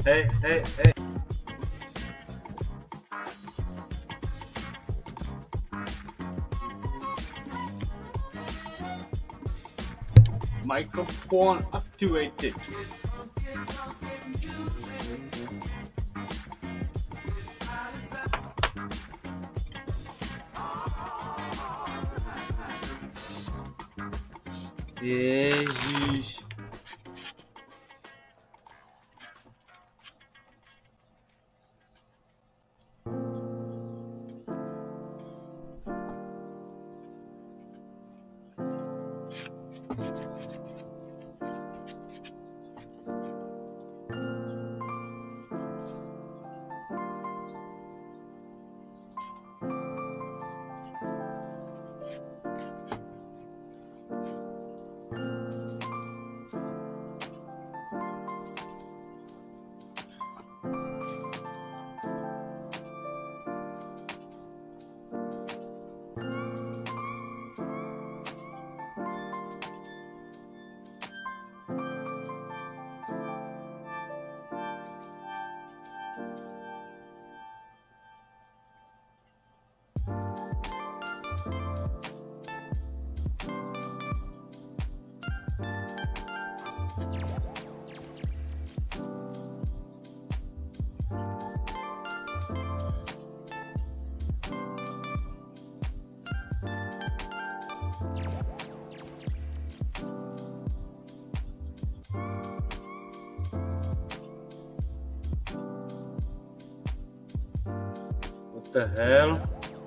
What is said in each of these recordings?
Hey, hey, hey. Microphone activated. Ježíš. What the hell?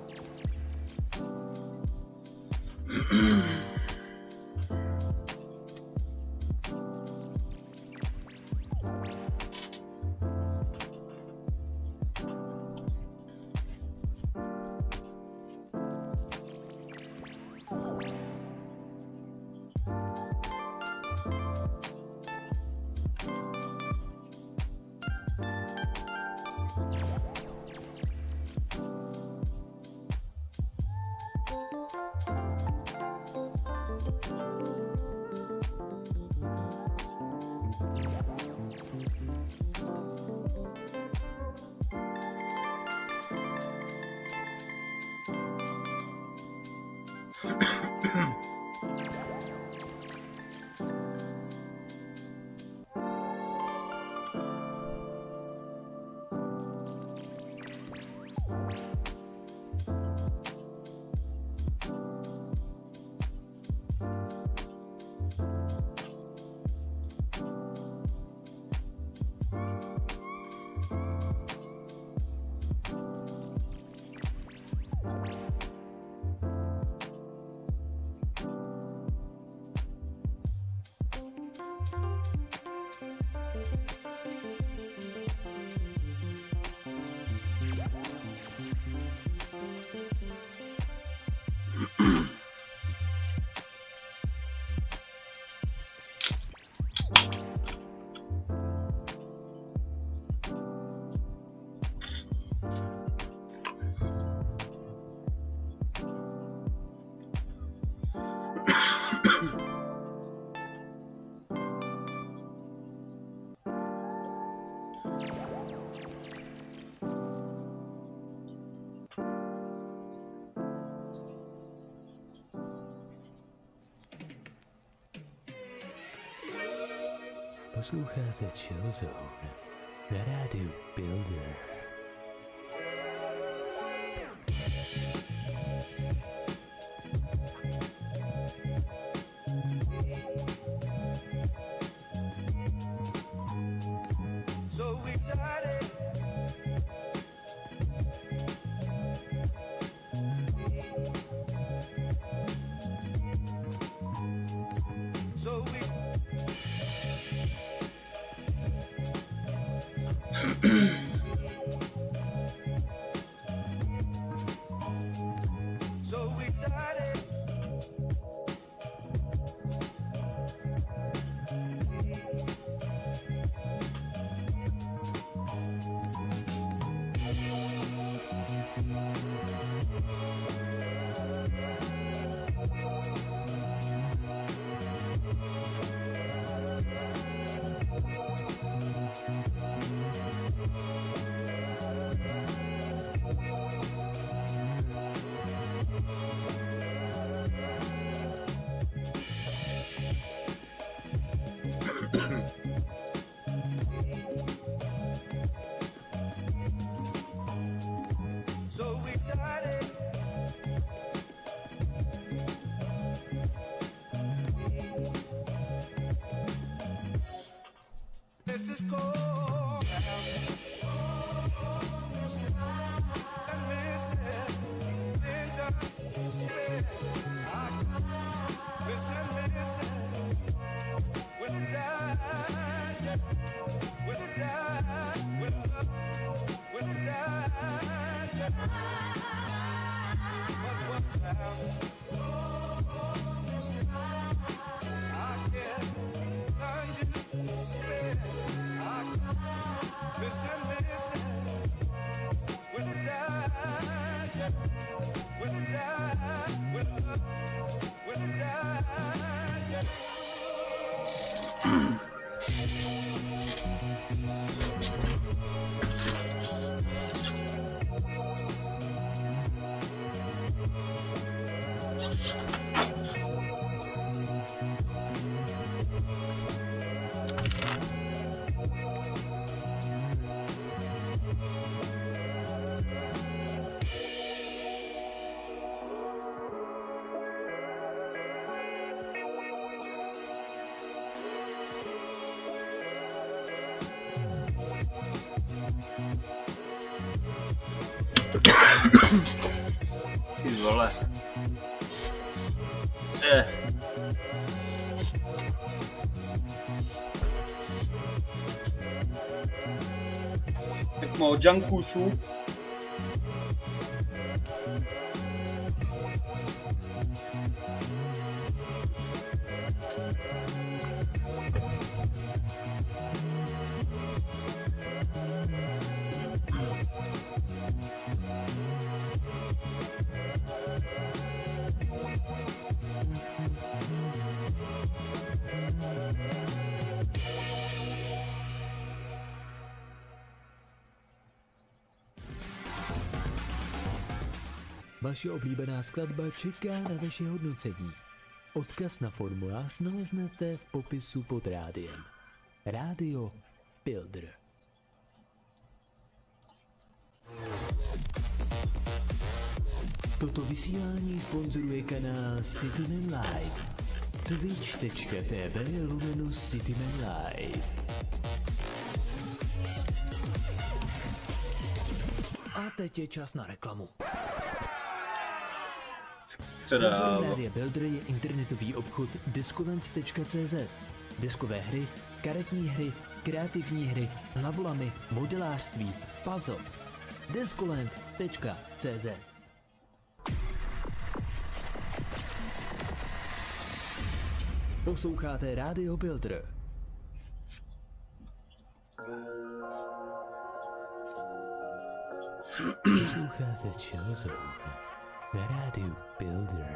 Posloucháte Chillzone, na rádiu Builder. So excited. So we so excited. vole. Tak moc junkušu. Vaše oblíbená skladba čeká na vaše hodnocení. Odkaz na formulář naleznete v popisu pod rádiem. Rádio Builder. Toto vysílání sponzoruje kanál Cityman Live. twitch.tv/Cityman Live. A teď je čas na reklamu. Sponzorem Rádia Builder je internetový obchod Discovent.cz. Diskové hry, karetní hry, kreativní hry, navolamy, modelářství, puzzle. Discoland.cz. Posloucháte Rádio Builder. Posloucháte Chillzone na Rádiu Builder.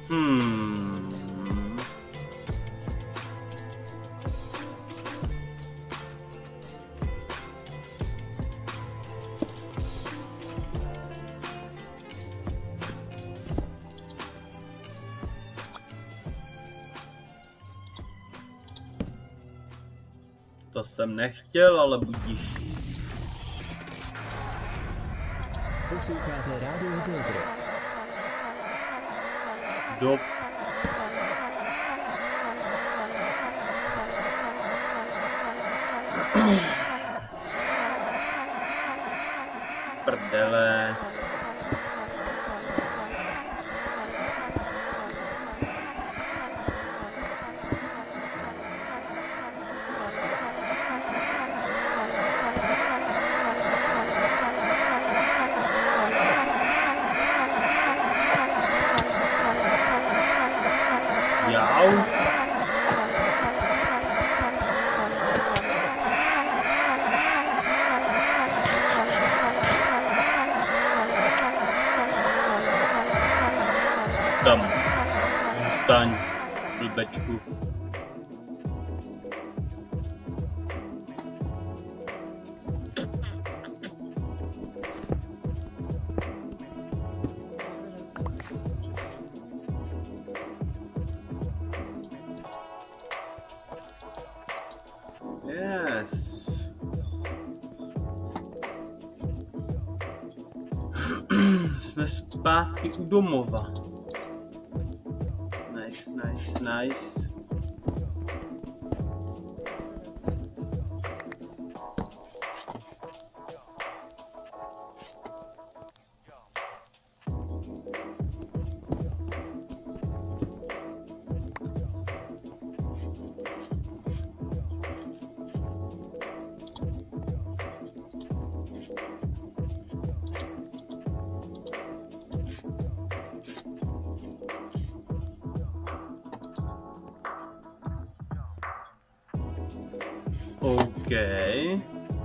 Hmm. To jsem nechtěl, ale budíš. Posloucháte Rádio Builder. Do prdele. Jau. Tam. Zůstaň, blbečku. Yes. Jsme zpátky u domova. Nice, nice, nice. Okay.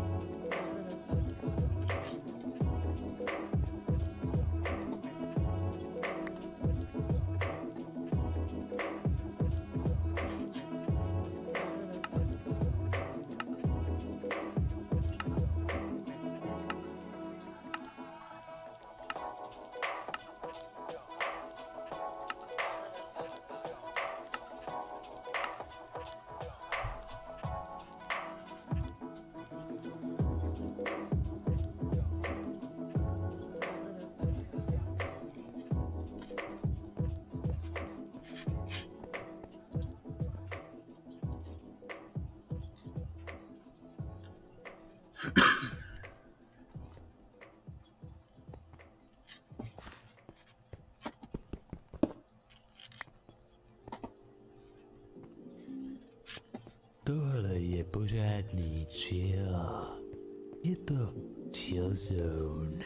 Tohle je pořádný chill. Je to chill zone.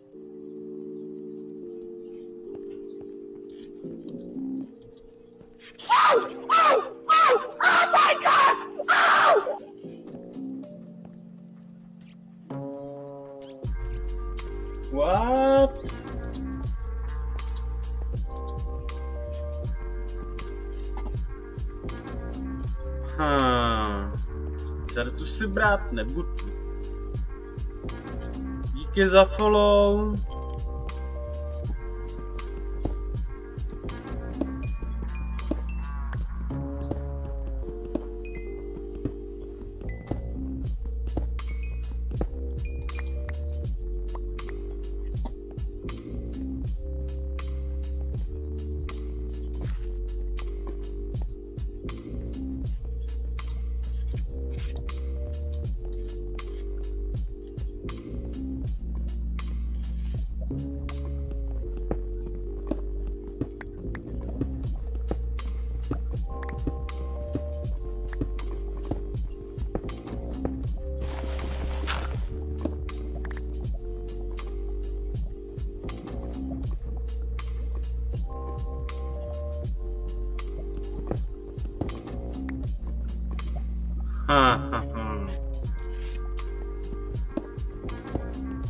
What? Certu si brát nebudu. Díky za follow.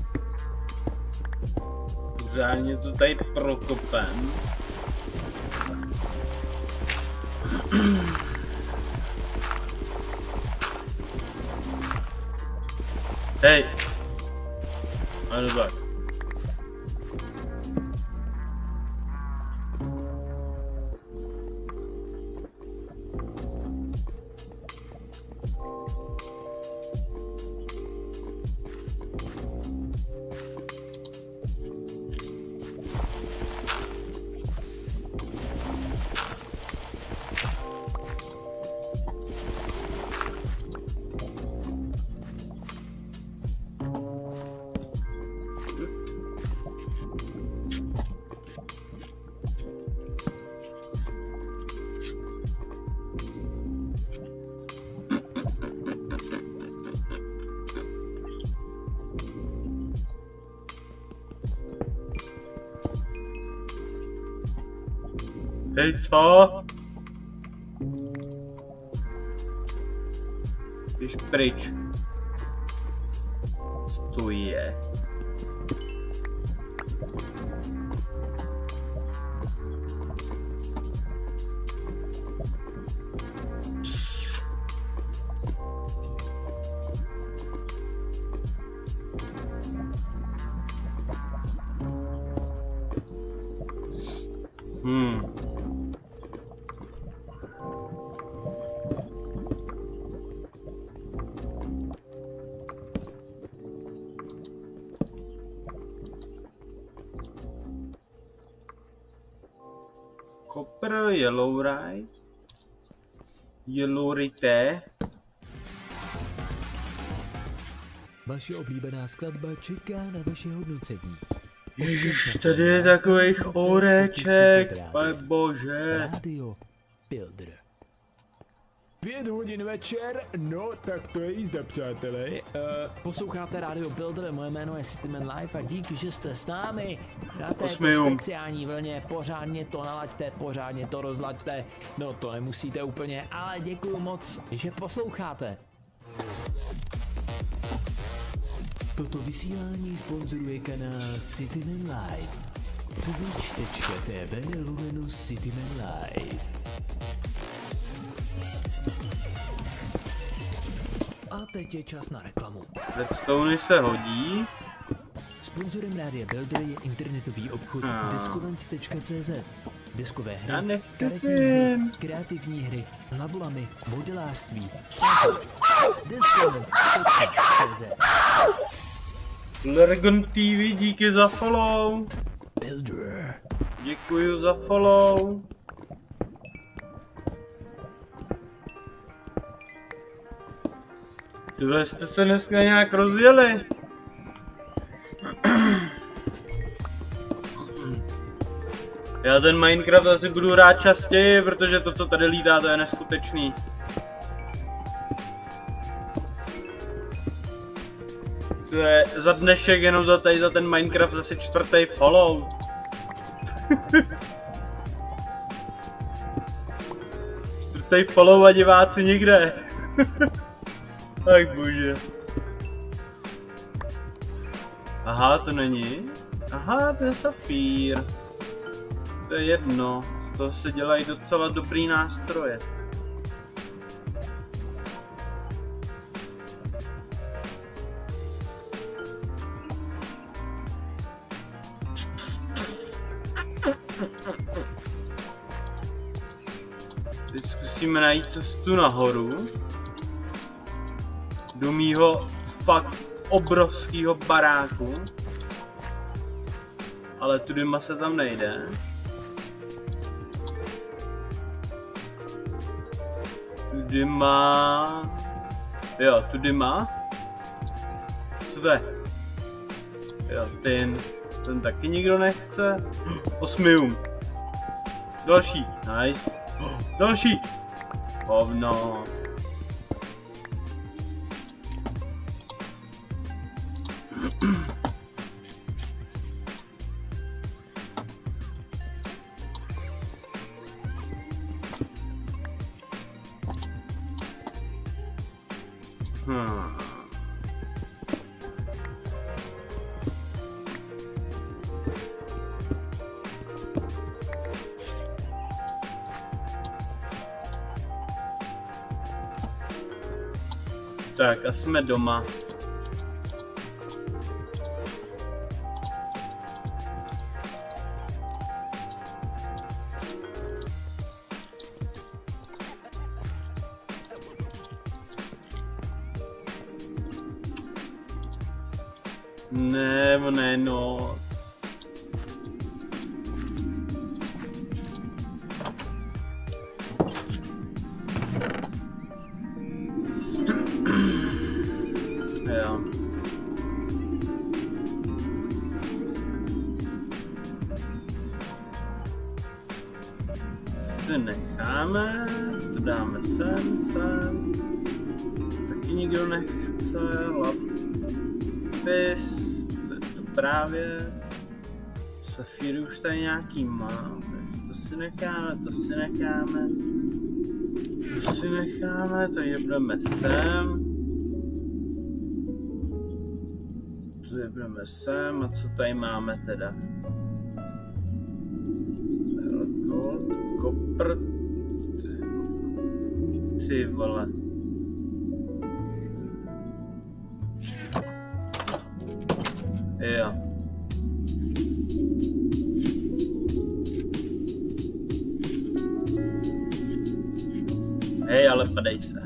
Pořádně to tady prokopem. Hej. Ano tak. Hej, co? Jdeš pryč. Co to je? Copper, Yellow Ride, Yellow Rite. Vaše oblíbená skladba čeká na vaše hodnocení. Ježiš, tady je takových oreček, pane bože. Radio Builder. 5 hodin večer, no tak to je jízda, přátelé. Posloucháte Radio Builder, moje jméno je Cityman Life a díky, že jste s námi. Na této speciální vlně pořádně to nalaďte, pořádně to rozlaďte. No to nemusíte úplně, ale děkuju moc, že posloucháte. Toto vysílání sponzoruje kanál Cityman Life. Twitch.tv/Cityman Life. A teď je čas na reklamu. Redstone se hodí. Sponzorem Rádia Builder je internetový obchod discovent.cz. Diskové hry, karetní hry, kreativní hry, lavlamy, modelářství. Discovent.cz. Lergon TV, díky za follow. Builder. Děkuju za follow. Tyhle jste se dneska nějak rozjeli. Já ten Minecraft asi budu hrát častěji, protože to, co tady lítá, to je neskutečný. To je za dnešek jenom za ten Minecraft asi 4. follow. Čtvrtý follow a diváci nikde. Ach bože. Aha, to není. Aha, to je safír. To je jedno. Z toho se dělají docela dobrý nástroje. Teď zkusíme najít cestu nahoru. Do mýho fakt obrovského baráku. Ale tudyma se tam nejde. Tudyma. Jo, tudyma. Co to je? Jo, ten taky nikdo nechce. Osmium. Další, nice. Další. Hovno. Tak a jsme doma. Ne, ona je noc. Jo. Si necháme, to dáme sem. Taky nikdo nechce, lapis, to je dobrá věc. Safíry už tady nějaký mám, takže to si necháme, tady budeme sem. A co tady máme teda? Gold, kopr, ty vole. Jo. Hej, ale padej sem.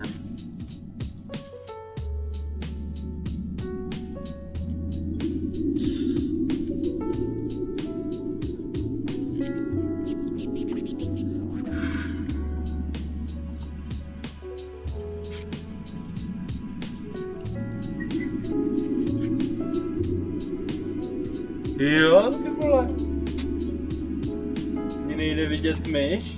Jo, ty vole. Mně nejde vidět myš.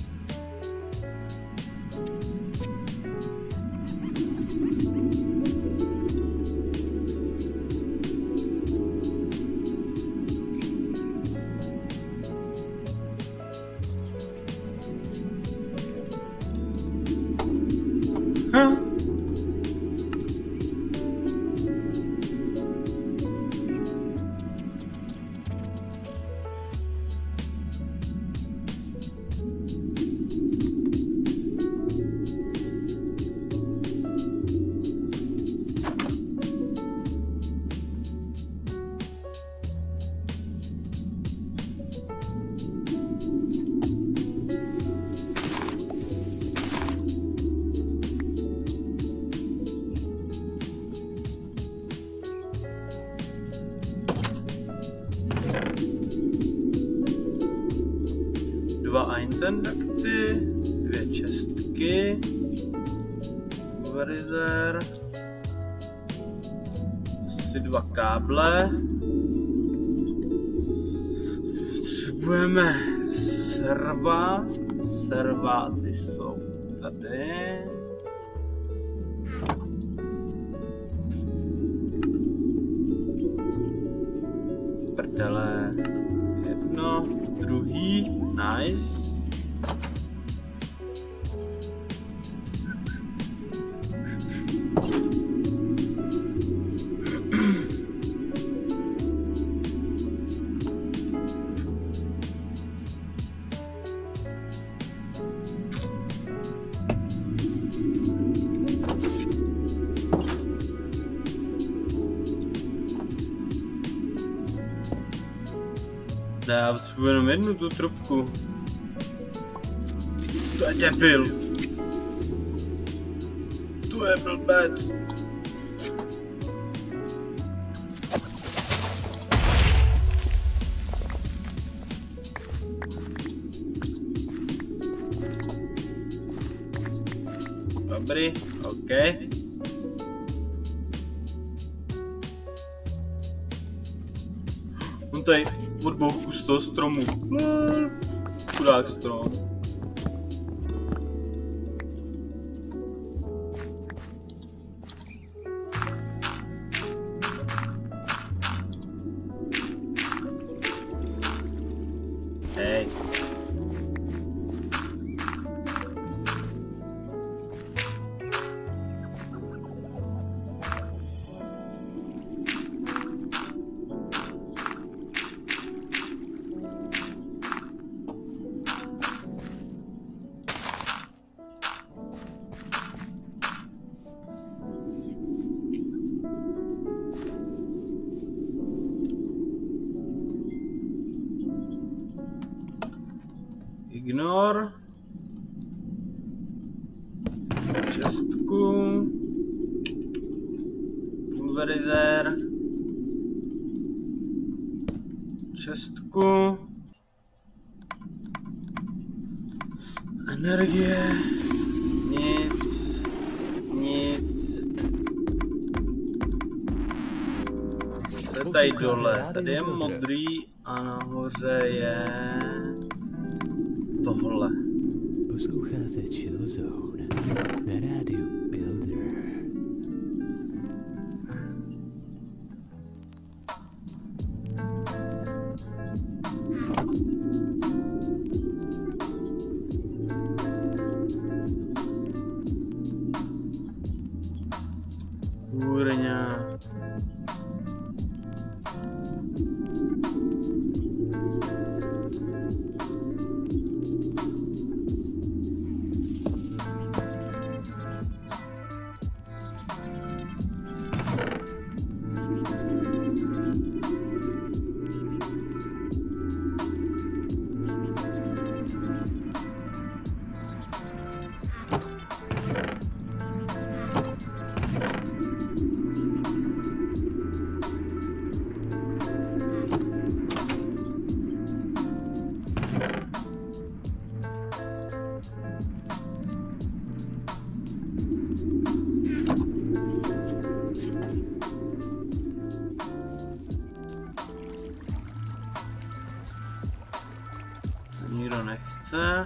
Dva Eintendakty, 2 čestky, pulverizer, asi 2 káble, potřebujeme serváty jsou tady, prdele, jedno, druhý, nice. Já potřebuji jenom jednu tu trubku. To je debil. To je blbec. Dobrý, OK. On tady odbouch kus toho stromu. Chudák strom. Hej. Ignor. Čestku. Pulverizer. Čestku. Energie. Nic. Nic. Co je tady dole? Tady je modrý a nahoře je tohle. Posloucháte Chillzone na rádiu Builder. Kurňa. Nikdo nechce.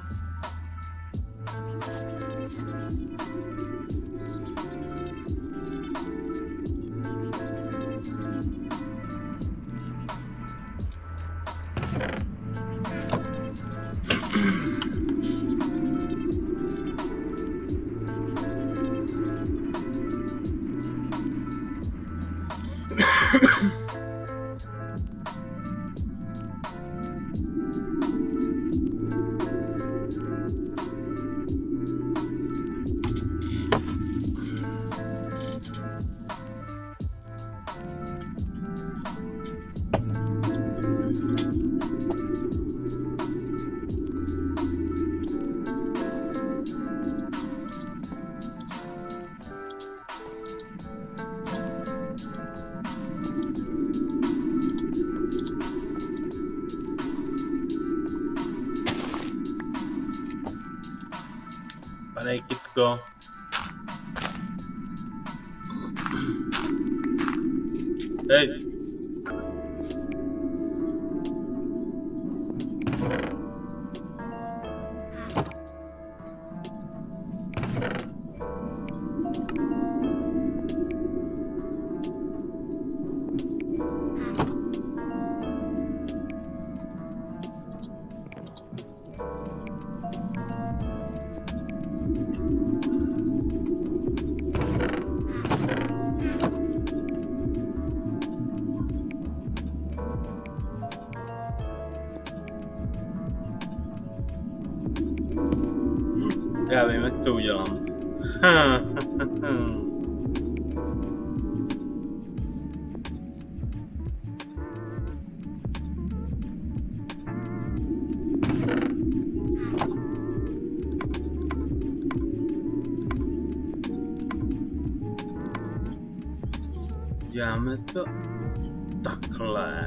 Padej, kytko. Hej. Já vím, jak to udělám. Děláme to takhle.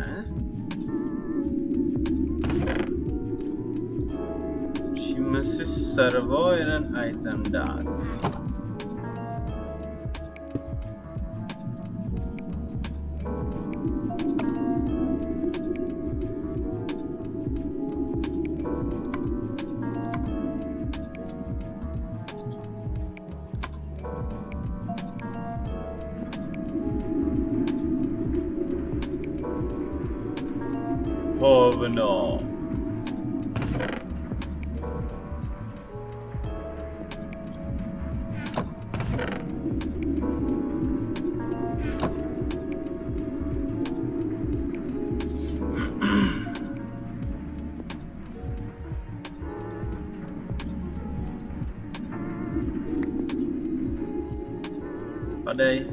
Musíme si servo jeden item dát. Hovno. Padej.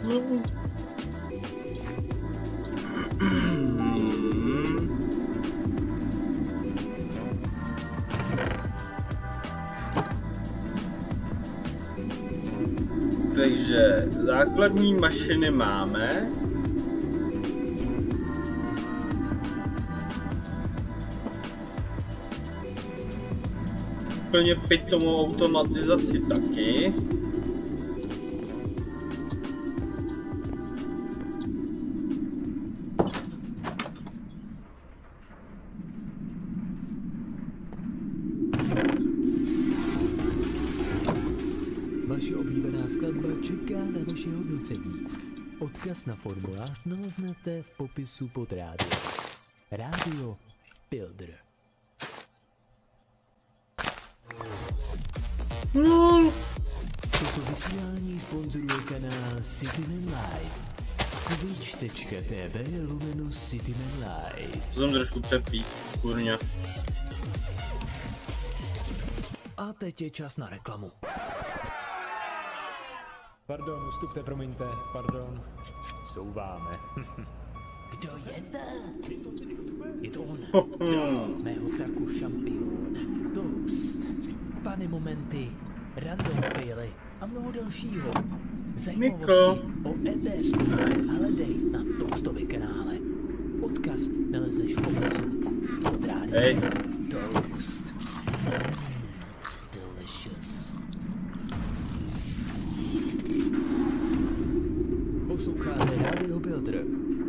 Takže základní mašiny máme. Plně pitomou automatizaci taky. Vaše oblíbená skladba čeká na vaše hodnocení. Odkaz na formulář naleznete v popisu pod rádio. Radio Builder. Toto vysílání sponzoruje kanál Cityman Live. Twitch.tv/Cityman Live. Jsem trošku přepít, kurňa. A teď je čas na reklamu. Pardon, ustupte, promiňte, pardon. Couváme. Kdo je to? Je to on. Mého traku šampion. Toast. Fany momenty. Random faily a mnoho dalšího. Zajímavosti o ETSku hledej na Toastově kanále. Odkaz nalezneš v popisu pod rádiem. Toast. Delicious. Posloucháte Radio Builder.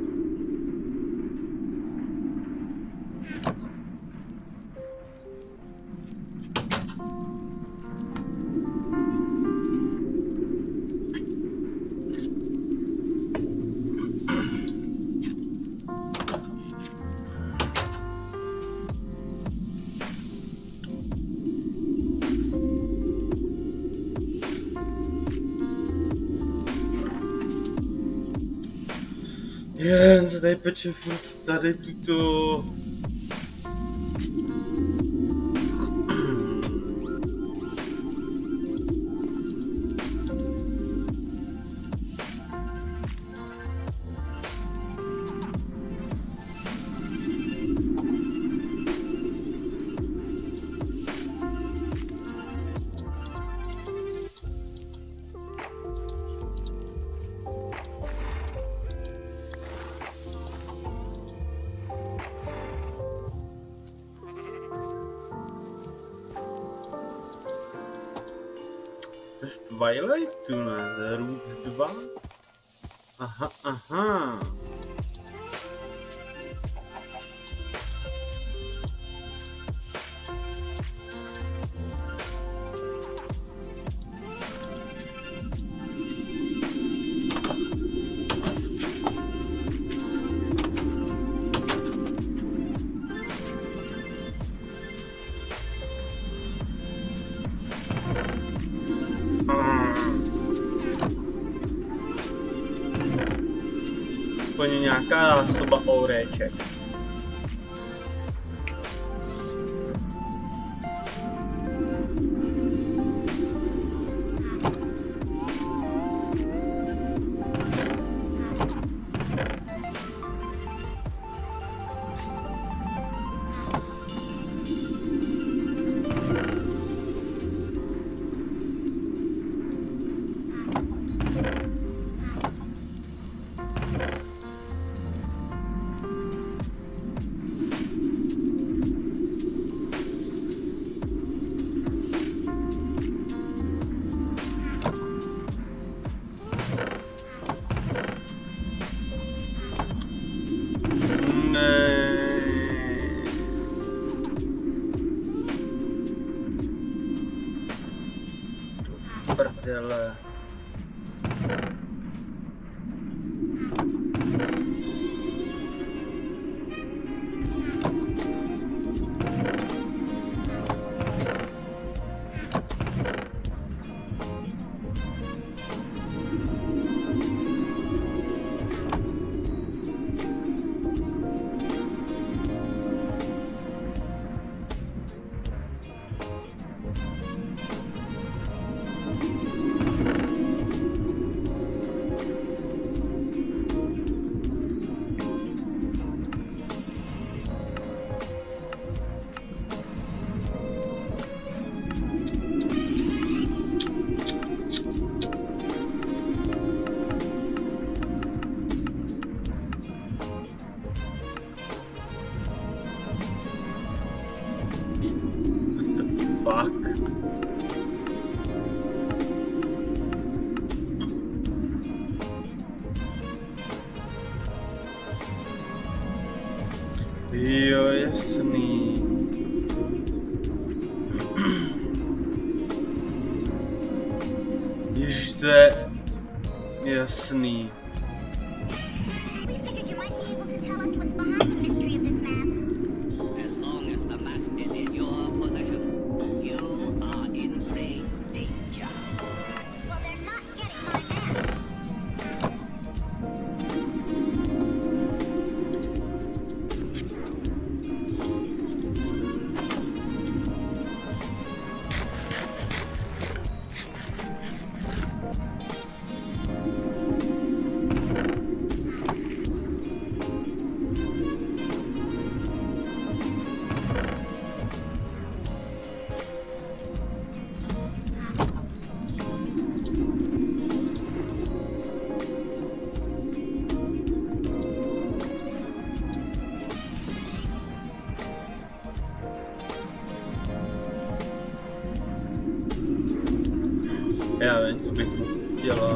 Jen se tady peče furt tady tuto... Z Twilightu, ne? Roots 2? Aha, aha. Aspoň nějaká zásoba ouréček. Prdele. Ježiš, to je jasný. As long as the mask is in your possession, you are in great danger. Well, they're not getting my mask. Já vím, co bych mohl dělat.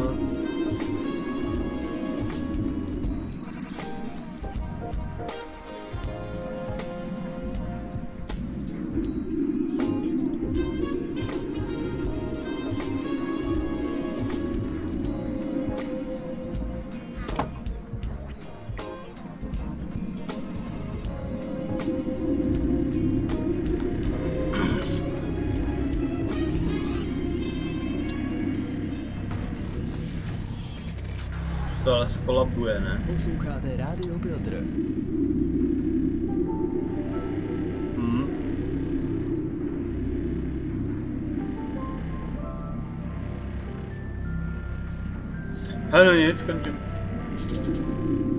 To ale skolabuje, ne? Posloucháte Radio Builder. Hele, nic, končím.